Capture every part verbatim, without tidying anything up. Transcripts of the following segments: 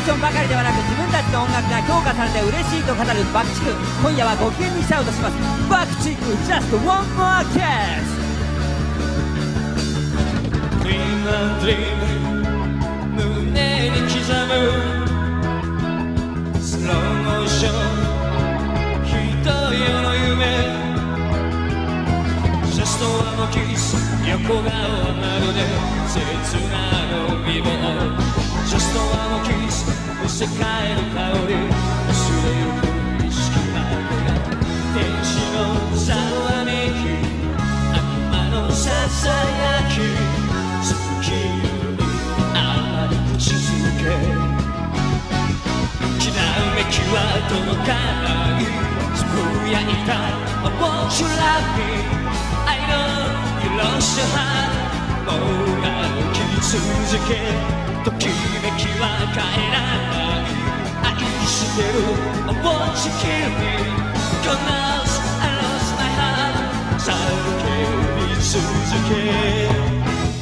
ションばかりではなく自分たちの音楽が評価されて嬉しいと語る爆竹。今夜はご機嫌にシャウトします。爆竹 Just one more kiss。 Dream and dream 胸に刻むスローモーションひと夜の夢。ジャストワンのキス横顔はまるで切なの美貌。ジャストワンのキスむせ返る香り薄れゆく意識までが天使のざわめき悪魔のささやき月夜に甘い口づけきらめきは届かないつぶやいた I want you love me I know you lost your heart もう歩き続けときめきは変えない愛してる I want you kill me God knows I lost my heart 叫び続け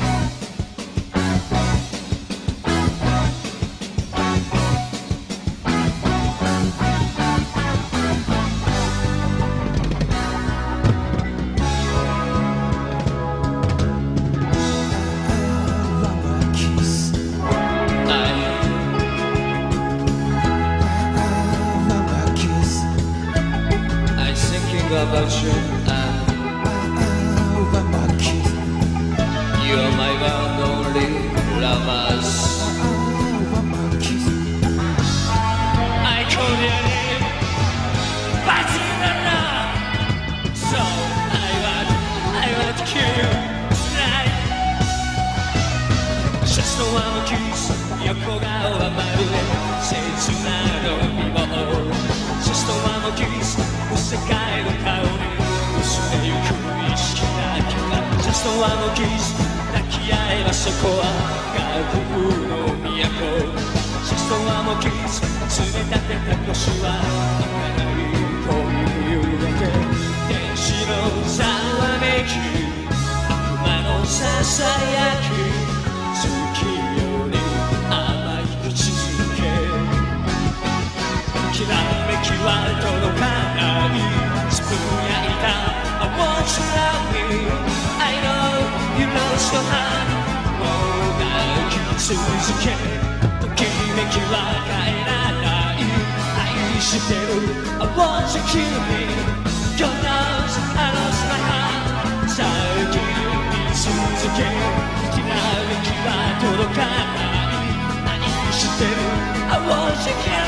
About you and one more kiss. You're my one only lovers. One more kiss. I call your name, but you don't know. So I want, I want to kill you tonight. Just one more kiss. 横顔はまるで切なの美貌。Just one more kiss. 世界の顔に薄れゆく意識だけが Just one more kiss 抱き合えばそこは学部の都 Just one more kiss 冷たてた腰は儚い恋冬だけ天使のざわめき悪魔のささやき月夜に甘い口づけきらめきは届かないつぶやいた I want you love me I know you lost your heart もう抱き続けときめきは変えらない愛してる I want you kill me God knows I lost my heart 叫び続けきらめきは届かない愛してる I want you kill me